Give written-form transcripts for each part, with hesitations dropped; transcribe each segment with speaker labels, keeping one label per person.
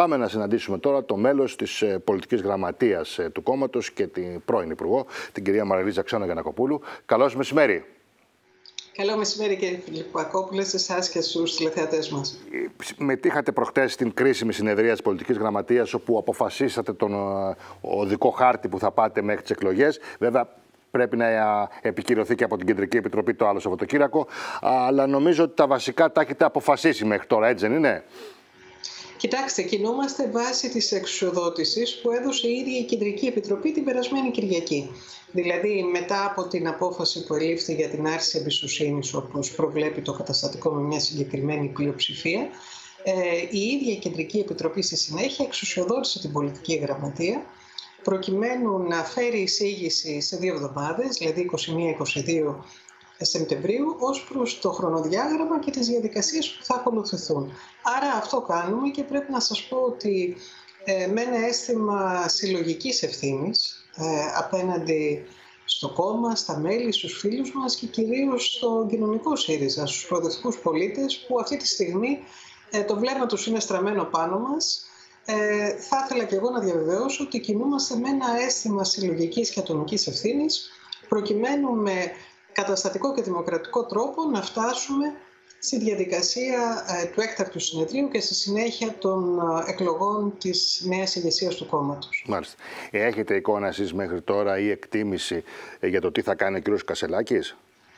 Speaker 1: Πάμε να συναντήσουμε τώρα το μέλος της πολιτικής γραμματείας του κόμματος και την πρώην Υπουργό, την κυρία Μαριλίζα Ξάνο-Γιαννακοπούλου. Καλώς μεσημέρι.
Speaker 2: Καλό μεσημέρι, κύριε Φιλιππακόπουλε, σε εσάς και στους τηλεθεατές μας.
Speaker 1: Μετήχατε προχτές στην κρίσιμη συνεδρία της πολιτικής γραμματείας, όπου αποφασίσατε τον οδικό χάρτη που θα πάτε μέχρι τις εκλογές. Βέβαια, πρέπει να επικυρωθεί και από την Κεντρική Επιτροπή το άλλο Σαββατοκύριακο. Αλλά νομίζω ότι τα βασικά τα έχετε αποφασίσει μέχρι τώρα, έτσι δεν είναι?
Speaker 2: Κοιτάξτε, κινούμαστε βάσει της εξουσιοδότησης που έδωσε η ίδια η Κεντρική Επιτροπή την περασμένη Κυριακή. Δηλαδή, μετά από την απόφαση που ελήφθη για την άρση εμπιστοσύνης, όπως προβλέπει το καταστατικό με μια συγκεκριμένη πλειοψηφία, η ίδια η Κεντρική Επιτροπή στη συνέχεια εξουσιοδότησε την πολιτική γραμματεία, προκειμένου να φέρει εισήγηση σε 2 εβδομάδες, δηλαδή 21-22 Σεπτεμβρίου, ως προς το χρονοδιάγραμμα και τις διαδικασίες που θα ακολουθηθούν. Άρα αυτό κάνουμε και πρέπει να σας πω ότι με ένα αίσθημα συλλογικής ευθύνης απέναντι στο κόμμα, στα μέλη, στους φίλους μας και κυρίως στο κοινωνικό ΣΥΡΙΖΑ, στους προοδευτικούς πολίτες που αυτή τη στιγμή το βλέμμα τους είναι στραμμένο πάνω μας. Θα ήθελα και εγώ να διαβεβαιώσω ότι κινούμαστε με ένα αίσθημα συλλογικής και ατομικής ευθύνης, προκειμένου με καταστατικό και δημοκρατικό τρόπο να φτάσουμε στη διαδικασία του έκτακτου συνεδρίου και στη συνέχεια των εκλογών της νέας ηγεσίας του κόμματος.
Speaker 1: Μάλιστα. Έχετε εικόνα εσείς μέχρι τώρα ή εκτίμηση για το τι θα κάνει ο κ. Κασσελάκης?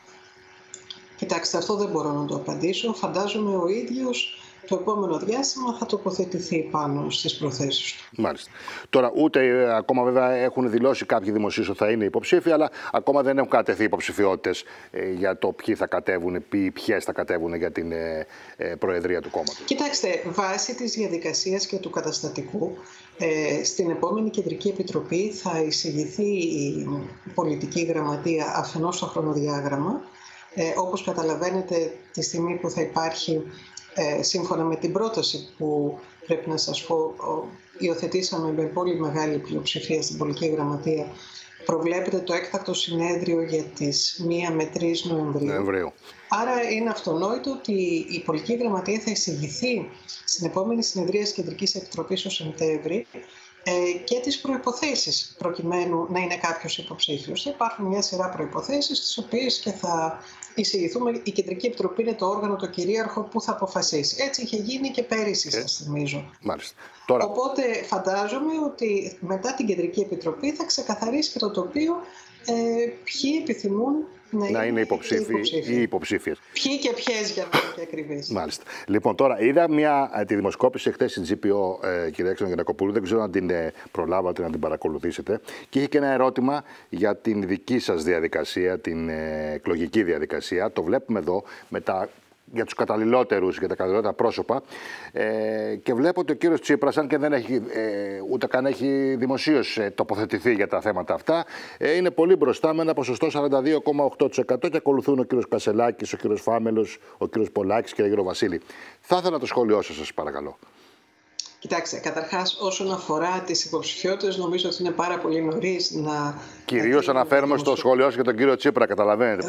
Speaker 2: Κοιτάξτε, αυτό δεν μπορώ να το απαντήσω. Φαντάζομαι ο ίδιος το επόμενο διάστημα θα τοποθετηθεί πάνω στις προθέσεις του.
Speaker 1: Μάλιστα. Τώρα, ούτε ακόμα βέβαια έχουν δηλώσει κάποιοι δημοσίως ότι θα είναι υποψήφοι, αλλά ακόμα δεν έχουν κατεθεί υποψηφιότητες για το ποιοι θα κατέβουν, ποιες θα κατέβουν για την προεδρία του κόμματος.
Speaker 2: Κοιτάξτε, βάσει της διαδικασίας και του καταστατικού, στην επόμενη Κεντρική Επιτροπή θα εισηγηθεί η πολιτική γραμματεία αφενός στο χρονοδιάγραμμα. Όπως καταλαβαίνετε, τη στιγμή που θα υπάρχει, σύμφωνα με την πρόταση που πρέπει να σας πω υιοθετήσαμε με πολύ μεγάλη πλειοψηφία στην πολιτική γραμματεία, προβλέπεται το έκτακτο συνέδριο για τις 1 με 3 Νοεμβρίου. Άρα είναι αυτονόητο ότι η πολιτική γραμματεία θα εισηγηθεί στην επόμενη συνεδρία της Κεντρικής Επιτροπής το Σεπτέμβρη και τις προϋποθέσεις προκειμένου να είναι κάποιος υποψήφιος. Υπάρχουν μια σειρά προϋποθέσεις, τις οποίες και θα εισηγηθούμε. Η Κεντρική Επιτροπή είναι το όργανο το κυρίαρχο που θα αποφασίσει. Έτσι είχε γίνει και πέρυσι, σας θυμίζω.
Speaker 1: Μάλιστα. Τώρα...
Speaker 2: Οπότε φαντάζομαι ότι μετά την Κεντρική Επιτροπή θα ξεκαθαρίσει και το τοπίο ποιοι επιθυμούν να είναι υποψήφοι
Speaker 1: ή υποψήφιες.
Speaker 2: Ποιοι και ποιες, για να είμαι και ακριβής.
Speaker 1: Μάλιστα. Λοιπόν, τώρα είδα τη δημοσκόπηση χθες στην GPO, κυρία Ξάνο-Γιαννακοπούλου, δεν ξέρω αν την προλάβατε να την παρακολουθήσετε. Και είχε και ένα ερώτημα για την δική σας διαδικασία, την εκλογική διαδικασία. Το βλέπουμε εδώ για τους καταλληλότερους, για τα καταλληλότερα πρόσωπα. Και βλέπω ότι ο κύριος Τσίπρας, αν και δεν έχει ούτε καν έχει δημοσίως τοποθετηθεί για τα θέματα αυτά, είναι πολύ μπροστά με ένα ποσοστό 42,8% και ακολουθούν ο κύριος Κασσελάκης, ο κύριος Φάμελος, ο κύριος Πολάκης και ο κύριος Βασίλη. Θα ήθελα το σχόλιο σας, παρακαλώ.
Speaker 2: Κοιτάξτε, καταρχάς όσον αφορά τις υποψηφιότητες, νομίζω ότι είναι πάρα πολύ νωρίς να...
Speaker 1: Κυρίως αναφέρομαι στο σχόλιο σας για τον κύριο Τσίπρα, καταλαβαίνετε.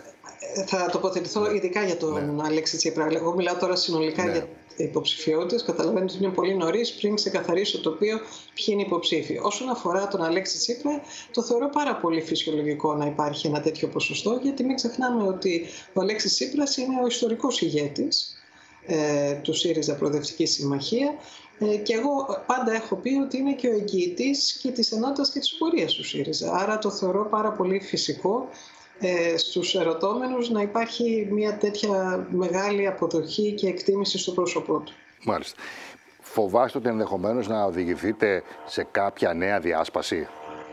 Speaker 2: Θα τοποθετηθώ ειδικά για τον Αλέξη Τσίπρα. Εγώ μιλάω τώρα συνολικά για υποψηφιότητες. Καταλαβαίνετε ότι είναι πολύ νωρίς πριν ξεκαθαρίσω το τοπίο ποιοι είναι υποψήφοι. Όσον αφορά τον Αλέξη Τσίπρα, το θεωρώ πάρα πολύ φυσιολογικό να υπάρχει ένα τέτοιο ποσοστό, γιατί μην ξεχνάμε ότι ο Αλέξης Τσίπρας είναι ο ιστορικός ηγέτης του ΣΥΡΙΖΑ Προοδευτική Συμμαχία. Και εγώ πάντα έχω πει ότι είναι και ο εγγυητής και της ενότητας και της πορείας του ΣΥΡΙΖΑ. Άρα το θεωρώ πάρα πολύ φυσικό στους ερωτώμενους να υπάρχει μια τέτοια μεγάλη αποδοχή και εκτίμηση στο πρόσωπό του.
Speaker 1: Μάλιστα. Φοβάστε ότι ενδεχομένως να οδηγηθείτε σε κάποια νέα διάσπαση?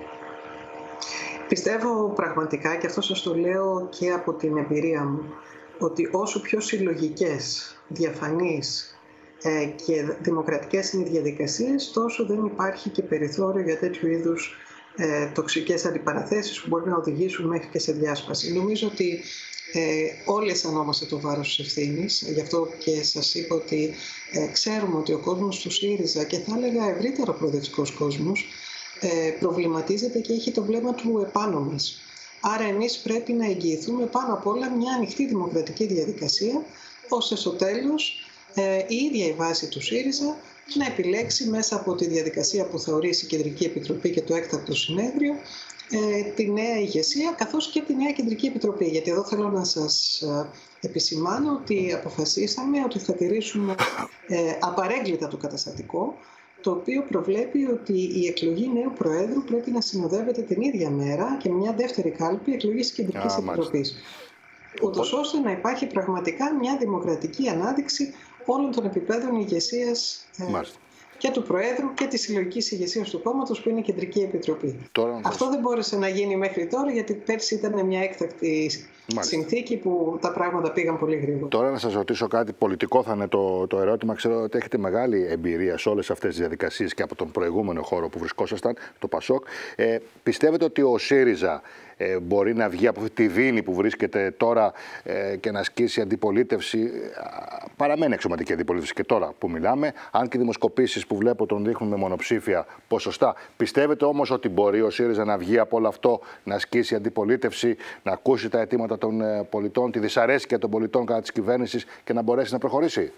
Speaker 2: Πιστεύω πραγματικά, και αυτό σας το λέω και από την εμπειρία μου, ότι όσο πιο συλλογικές, διαφανείς και δημοκρατικές είναι οι διαδικασίες, τόσο δεν υπάρχει και περιθώριο για τέτοιου είδους τοξικές αντιπαραθέσεις που μπορεί να οδηγήσουν μέχρι και σε διάσπαση. Νομίζω ότι όλοι αισθανόμαστε το βάρος της ευθύνης, γι' αυτό και σας είπα ότι ξέρουμε ότι ο κόσμος του ΣΥΡΙΖΑ, και θα έλεγα ευρύτερο προοδευτικός κόσμος, προβληματίζεται και έχει το βλέμμα του επάνω μας. Άρα εμείς πρέπει να εγγυηθούμε πάνω απ' όλα μια ανοιχτή δημοκρατική διαδικασία, ώστε στο τέλος η ίδια η βάση του ΣΥΡΙΖΑ να επιλέξει μέσα από τη διαδικασία που θα ορίσει η Κεντρική Επιτροπή και το έκτακτο συνέδριο τη νέα ηγεσία καθώς και τη νέα Κεντρική Επιτροπή. Γιατί εδώ θέλω να σας επισημάνω ότι αποφασίσαμε ότι θα τηρήσουμε απαρέγκλητα το καταστατικό, το οποίο προβλέπει ότι η εκλογή νέου Προέδρου πρέπει να συνοδεύεται την ίδια μέρα και μια δεύτερη κάλπη εκλογής Κεντρικής Επιτροπής. Ούτως ώστε να υπάρχει πραγματικά μια δημοκρατική ανάδειξη όλων των επιπέδων ηγεσίας και του Προέδρου και της συλλογικής ηγεσίας του κόμματος που είναι η Κεντρική Επιτροπή. Αυτό δεν μπόρεσε να γίνει μέχρι τώρα γιατί πέρσι ήταν μια έκτακτη συνθήκη που τα πράγματα πήγαν πολύ γρήγορα.
Speaker 1: Τώρα να σας ρωτήσω κάτι πολιτικό θα είναι το ερώτημα. Ξέρω ότι έχετε μεγάλη εμπειρία σε όλες αυτές τις διαδικασίες και από τον προηγούμενο χώρο που βρισκόσασταν, το ΠΑΣΟΚ. Πιστεύετε ότι ο ΣΥΡΙΖΑ μπορεί να βγει από αυτή τη δίνη που βρίσκεται τώρα και να ασκήσει αντιπολίτευση? Παραμένει αξιωματική αντιπολίτευση και τώρα που μιλάμε, αν και οι δημοσκοπήσεις που βλέπω τον δείχνουν με μονοψήφια ποσοστά. Πιστεύετε όμως ότι μπορεί ο ΣΥΡΙΖΑ να βγει από όλο αυτό, να ασκήσει αντιπολίτευση, να ακούσει τα αιτήματα των πολιτών, τη δυσαρέσκεια των πολιτών κατά της κυβέρνησης και να μπορέσει να προχωρήσει?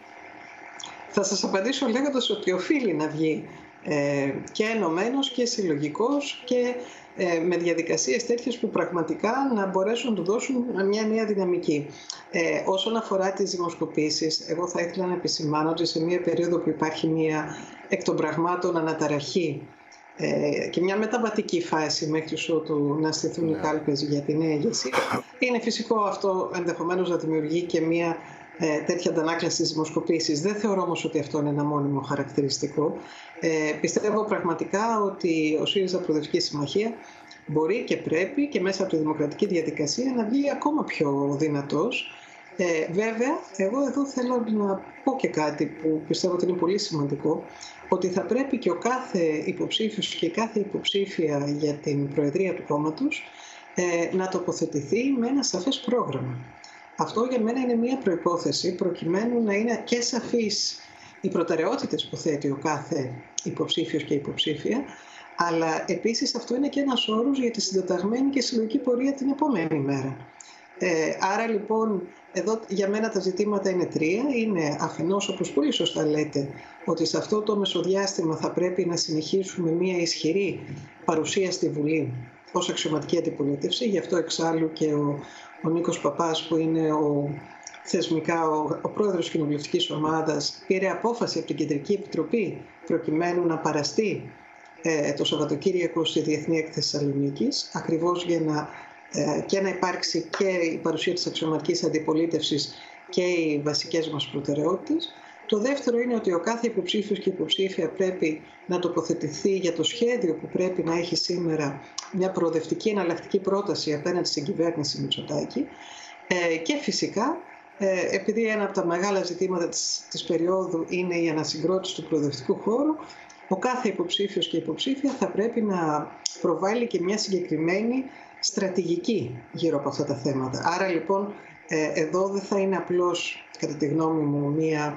Speaker 2: Θα σας απαντήσω λέγοντας ότι οφείλει να βγει και ενωμένος και συλλογικός και με διαδικασίες τέτοιες που πραγματικά να μπορέσουν να του δώσουν μια νέα δυναμική. Όσον αφορά τις δημοσκοπήσεις, εγώ θα ήθελα να επισημάνω ότι σε μια περίοδο που υπάρχει μια εκ των πραγμάτων αναταραχή και μια μεταβατική φάση μέχρι ότου να στηθούν οι κάλπες για τη νέα ηγεσία, είναι φυσικό αυτό ενδεχομένως να δημιουργεί και μια τέτοια αντανάκλαση στις δημοσκοπήσεις. Δεν θεωρώ όμως ότι αυτό είναι ένα μόνιμο χαρακτηριστικό. Πιστεύω πραγματικά ότι ο ΣΥΡΙΖΑ Προοδευτική Συμμαχία μπορεί και πρέπει και μέσα από τη δημοκρατική διαδικασία να βγει ακόμα πιο δυνατός. Βέβαια, εγώ εδώ θέλω να πω και κάτι που πιστεύω ότι είναι πολύ σημαντικό, ότι θα πρέπει και ο κάθε υποψήφιος και η κάθε υποψήφια για την Προεδρία του κόμματος να τοποθετηθεί με ένα σαφές πρόγραμμα. Αυτό για μένα είναι μια προϋπόθεση προκειμένου να είναι και σαφείς οι προτεραιότητες που θέτει ο κάθε υποψήφιος και υποψήφια, αλλά επίσης αυτό είναι και ένας όρος για τη συντεταγμένη και συλλογική πορεία την επόμενη μέρα. Άρα λοιπόν εδώ για μένα τα ζητήματα είναι τρία. Είναι αφενός, όπως πολύ σωστά λέτε, ότι σε αυτό το μεσοδιάστημα θα πρέπει να συνεχίσουμε μια ισχυρή παρουσία στη Βουλή ως αξιωματική αντιπολίτευση. Γι' αυτό εξάλλου και ο Νίκος Παπάς, που είναι θεσμικά ο πρόεδρος της κοινοβουλευτικής ομάδας, πήρε απόφαση από την Κεντρική Επιτροπή προκειμένου να παραστεί το Σαββατοκύριακο στη Διεθνή Έκθεση Θεσσαλονίκης, ακριβώς για να υπάρξει και η παρουσία της αξιωματικής αντιπολίτευσης και οι βασικές μας προτεραιότητες. Το δεύτερο είναι ότι ο κάθε υποψήφιος και υποψήφια πρέπει να τοποθετηθεί για το σχέδιο που πρέπει να έχει σήμερα μια προοδευτική εναλλακτική πρόταση απέναντι στην κυβέρνηση Μητσοτάκη. Και φυσικά, επειδή ένα από τα μεγάλα ζητήματα της περίοδου είναι η ανασυγκρότηση του προοδευτικού χώρου, ο κάθε υποψήφιος και υποψήφια θα πρέπει να προβάλλει και μια συγκεκριμένη στρατηγική γύρω από αυτά τα θέματα. Άρα λοιπόν εδώ δεν θα είναι απλώς, κατά τη γνώμη μου, μια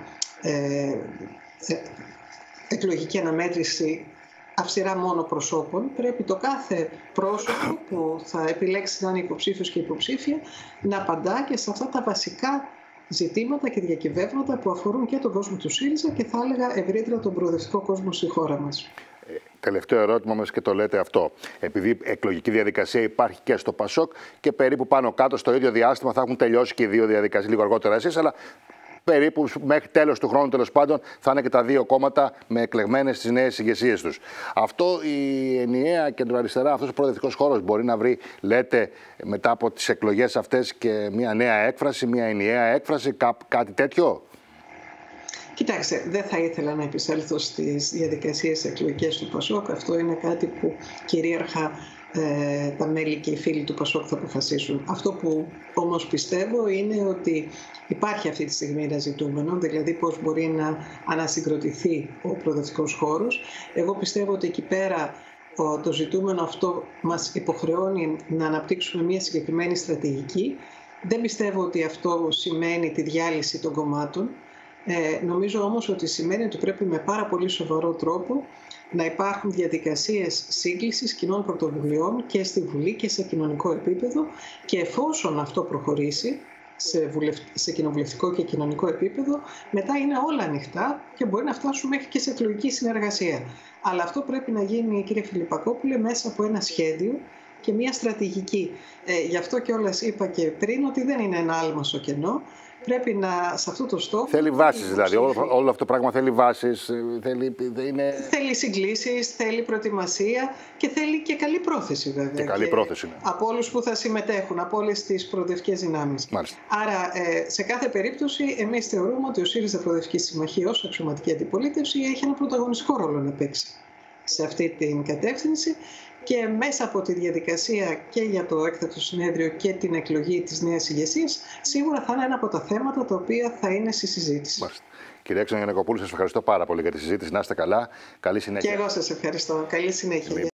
Speaker 2: εκλογική αναμέτρηση αυστηρά μόνο προσώπων. Πρέπει το κάθε πρόσωπο που θα επιλέξει να είναι υποψήφιος και υποψήφια να απαντά και σε αυτά τα βασικά ζητήματα και διακυβεύματα που αφορούν και τον κόσμο του ΣΥΡΙΖΑ και θα έλεγα ευρύτερα τον προοδευτικό κόσμο στη χώρα μας.
Speaker 1: Τελευταίο ερώτημα μας και το λέτε αυτό. Επειδή εκλογική διαδικασία υπάρχει και στο ΠΑΣΟΚ και περίπου πάνω κάτω στο ίδιο διάστημα θα έχουν τελειώσει και οι δύο διαδικασίες, λίγο αργότερα εσείς, αλλά περίπου μέχρι τέλος του χρόνου, τέλος πάντων, θα είναι και τα δύο κόμματα με εκλεγμένες στις νέες ηγεσίες τους. Αυτό η ενιαία κεντροαριστερά, αυτός ο προοδευτικός χώρος μπορεί να βρει, λέτε, μετά από τις εκλογές αυτές και μια νέα έκφραση, μια ενιαία έκφραση, κάτι τέτοιο?
Speaker 2: Κοιτάξτε, δεν θα ήθελα να επισέλθω στις διαδικασίες εκλογικές του ΠΑΣΟΚ. Αυτό είναι κάτι που κυρίαρχα τα μέλη και οι φίλοι του ΠΑΣΟΚ θα αποφασίσουν. Αυτό που όμως πιστεύω είναι ότι υπάρχει αυτή τη στιγμή ένα ζητούμενο, δηλαδή πώς μπορεί να ανασυγκροτηθεί ο προοδευτικός χώρος. Εγώ πιστεύω ότι εκεί πέρα το ζητούμενο αυτό μας υποχρεώνει να αναπτύξουμε μια συγκεκριμένη στρατηγική. Δεν πιστεύω ότι αυτό σημαίνει τη διάλυση των κομμάτων. Νομίζω όμως ότι σημαίνει ότι πρέπει με πάρα πολύ σοβαρό τρόπο να υπάρχουν διαδικασίες σύγκλησης κοινών πρωτοβουλειών και στη Βουλή και σε κοινωνικό επίπεδο, και εφόσον αυτό προχωρήσει, σε κοινοβουλευτικό και κοινωνικό επίπεδο, μετά είναι όλα ανοιχτά και μπορεί να φτάσουμε μέχρι και σε εκλογική συνεργασία. Αλλά αυτό πρέπει να γίνει, κύριε Φιλιππακόπουλε, μέσα από ένα σχέδιο και μια στρατηγική. Γι' αυτό κιόλας είπα και πριν ότι δεν είναι ένα άλμασο κενό. Πρέπει σε αυτό το στόχο...
Speaker 1: Θέλει βάσεις δηλαδή. Όλο αυτό το πράγμα θέλει βάσεις.
Speaker 2: Θέλει συγκλήσεις, θέλει προετοιμασία και θέλει και καλή πρόθεση βέβαια.
Speaker 1: Και καλή πρόθεση. Ναι.
Speaker 2: Από όλους που θα συμμετέχουν, από όλες τις προοδευτικές δυνάμεις.
Speaker 1: Μάλιστα.
Speaker 2: Άρα, σε κάθε περίπτωση, εμείς θεωρούμε ότι ο ΣΥΡΙΖΑ Προοδευτική Συμμαχία ως αξιωματική αντιπολίτευση έχει ένα πρωταγωνιστικό ρόλο να παίξει σε αυτή την κατεύθυνση. Και μέσα από τη διαδικασία και για το έκτακτο συνέδριο και την εκλογή της νέας ηγεσίας, σίγουρα θα είναι ένα από τα θέματα τα οποία θα είναι στη συζήτηση.
Speaker 1: Μάλιστα. Κυρία Γιαννακοπούλου, σας ευχαριστώ πάρα πολύ για τη συζήτηση. Να είστε καλά. Καλή συνέχεια.
Speaker 2: Και εγώ σας ευχαριστώ. Καλή συνέχεια.